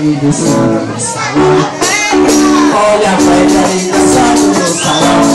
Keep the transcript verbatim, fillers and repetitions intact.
e descendo no salão. Olha a velha e dançando no salão.